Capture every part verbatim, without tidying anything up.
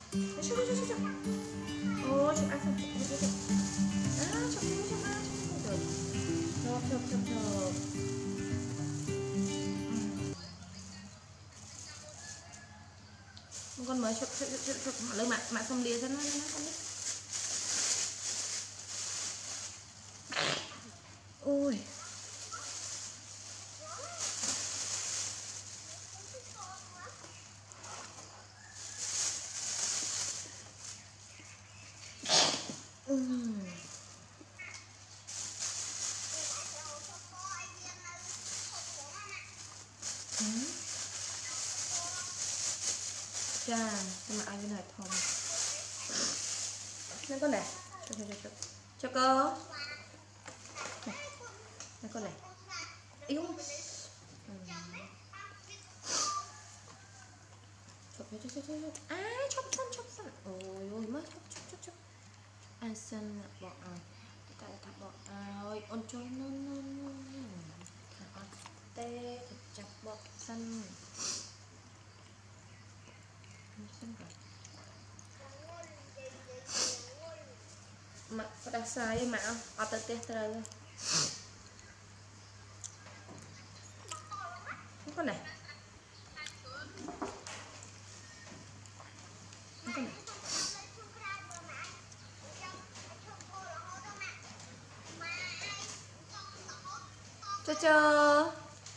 Chụp chụp chụp chụp. Ô chụp ai xong chụp chụp chụp. À chụp chụp chụp chụp chụp. Chụp chụp chụp chụp. Con mới chụp chụp chụp chụp lưng mạng mạng xong lìa ra nó nó con đi. Ôi. Ừm. Chà, nhưng mà ai cái này thôi. Nên con này, cho cho cho cho cơ. Này, này con này. Yếu. Chụp cho cho cho cho. À, chụp sân chụp sân. Ôi ôi mất chụp chụp chụp chụp. Ai sân bỏ à. Tại thằng bỏ ơi, ôn cho nó nó nó. Thằng tê chặt bỏ sân. Sân rồi. Mà có đặt sai mà không? Ở tới test rồi luôn. Không có này. Không có này. Cho cho.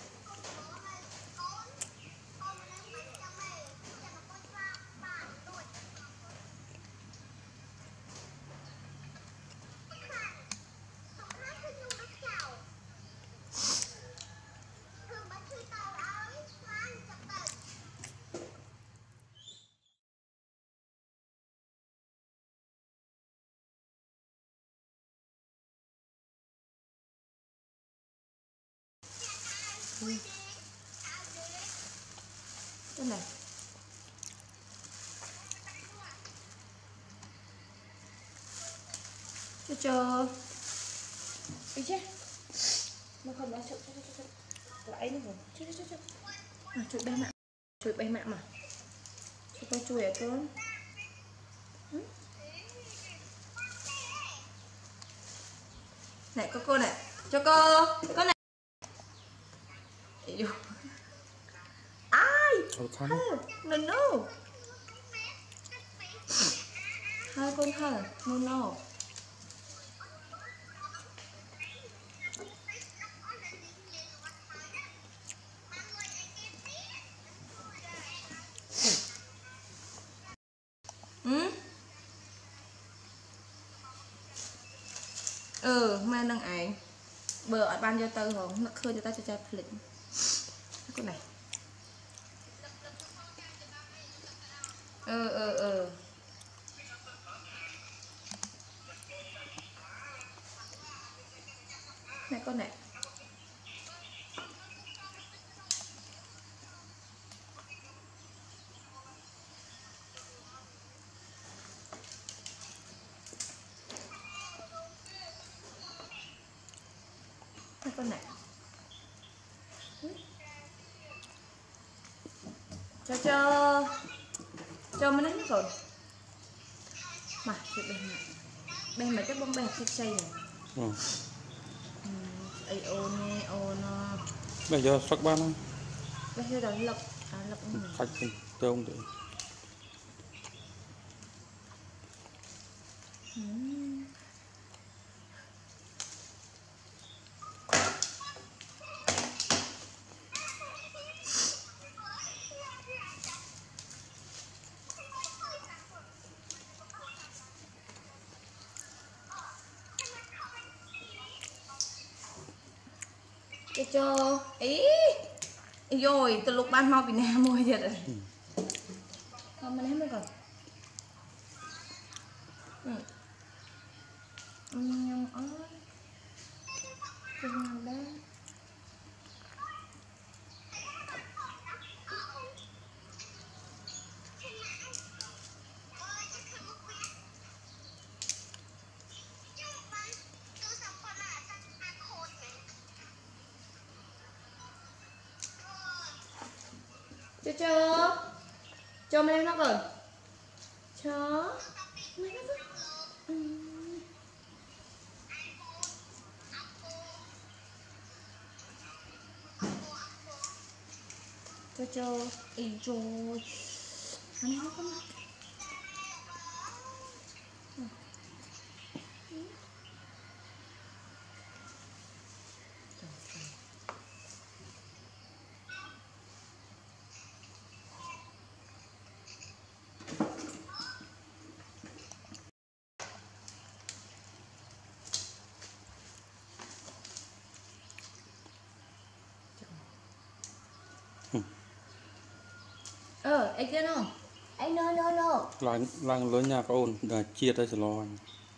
Ừ. Cái này cho cho ý chứ nó không nói chụp chụp chụp chụp lại nữa rồi chụp chụp chụp à, chụp bay mạng chụp bay mạng mà chụp con chui ở con ừ? Này có cô này cho cô con này ai no no hai con hả no no ừ ừ mai đang ảnh bờ ở ban cho tao rồi nó khơi cho tao cho tao lịch cái này ừ ừ ừ này con này này con này cho cho cho mới đánh rồi mà chị bên này bên mấy cái bông bè xích xay này ừ. Ấy ô nè ô nó bây giờ sắc ban không bây giờ đó lọc à lọc khách tôm thì cho cho ý rồi từ lúc ban mau bị nam môi giờ rồi không mình hết mới còn ừ nhông ơi kinh đó cho cho cho mình nó rồi chó mày nó ừ. cho cho ý rồi anh nó có mặt ờ anh kia không anh no no no Lang lang lớn nhà có ổn đã chia tay lo anh.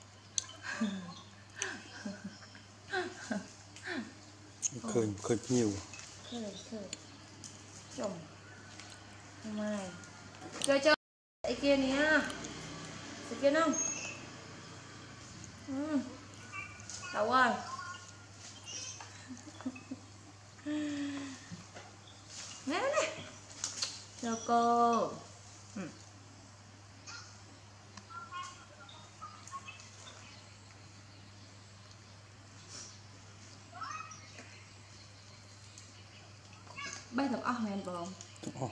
Khơi khơi nhiều. khơi khơi chồng mày chơi chơi anh kia nè anh kia không ừ. Đâu ơi nè nè cho cô ừ. bay thật ốc mèn bồn Ồ.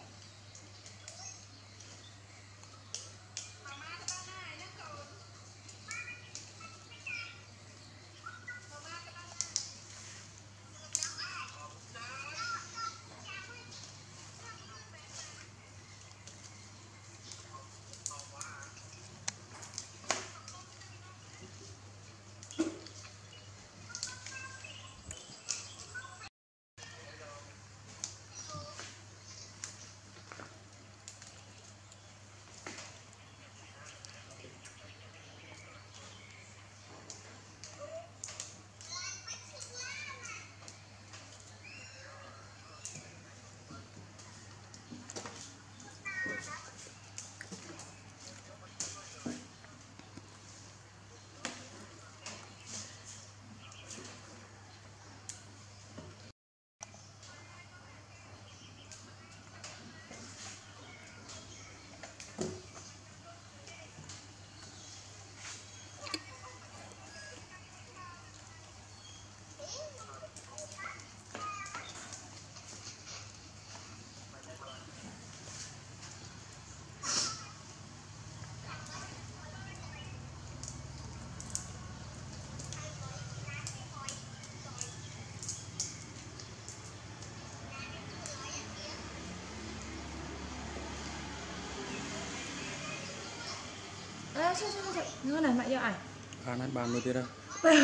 à, sao sao sao nó này mẹ cho ảnh À này bàn mới thế đâu.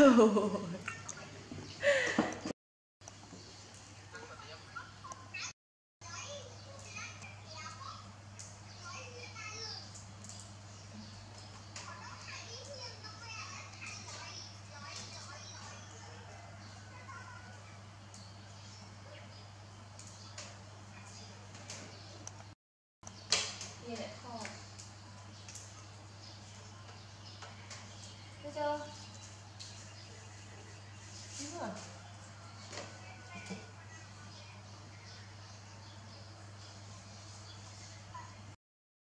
Nhìn lại kho thấy chưa đúng rồi